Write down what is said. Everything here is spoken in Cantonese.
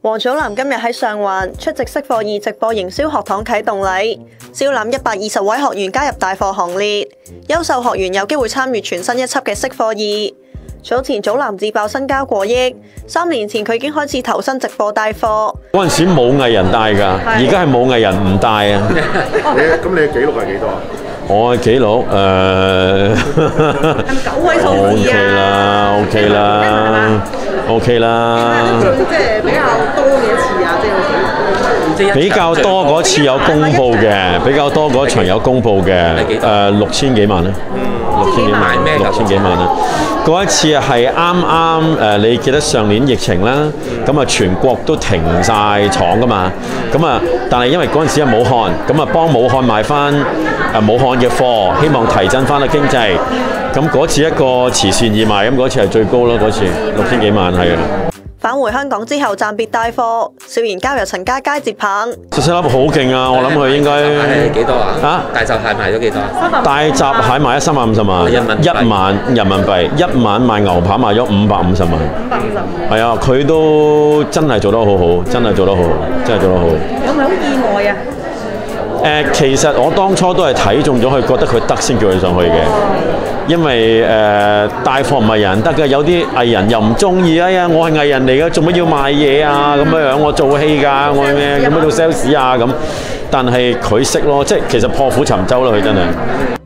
王祖藍今日喺上環出席識貨二直播營銷學堂啟動禮，招攬120位學員加入帶貨行列，優秀學員有機會參與全新一輯嘅識貨二。早前祖藍自爆身家過億，3年前佢已經開始投身直播帶貨。 嗰陣時冇藝人帶㗎，而家係冇藝人唔帶啊。 咁你嘅紀錄係幾多啊？ 我嘅紀錄 9位數字啊 OK 啦 OK 啦。 即係比較多嘅一次啊， 比較多嗰次有公佈嘅，比較多嗰場有公佈嘅，6000幾萬啦，6000幾萬咩？6000幾萬啦。嗰一次係啱你記得上年疫情啦，咁啊全國都停晒廠噶嘛，咁啊但係因為嗰陣時係武漢，咁啊幫武漢買翻武漢嘅貨，希望提振翻個經濟。咁嗰次一個慈善義賣，咁嗰次係最高咯，嗰次6000幾萬係啊。 返回香港之後暫別帶貨，少年交由陳家佳接棒。 細粒好勁啊！我諗佢應該係幾多啊？大閘蟹賣咗幾多啊？ 大閘蟹賣咗350萬，1萬人民幣，1晚賣牛扒賣咗550萬。550萬。係啊，佢都真係做得好好，真係做得好，真係做得好。 有冇好意外啊？ 其實我當初都係睇中咗佢，覺得佢得先叫佢上去嘅。因為帶貨唔係人得嘅，有啲藝人又唔中意。哎呀，我係藝人嚟嘅，做乜要賣嘢啊？咁樣我做戲㗎，我咩咁樣做 sales 啊咁。但係佢識咯，即係其實破釜沉舟啦，佢真係。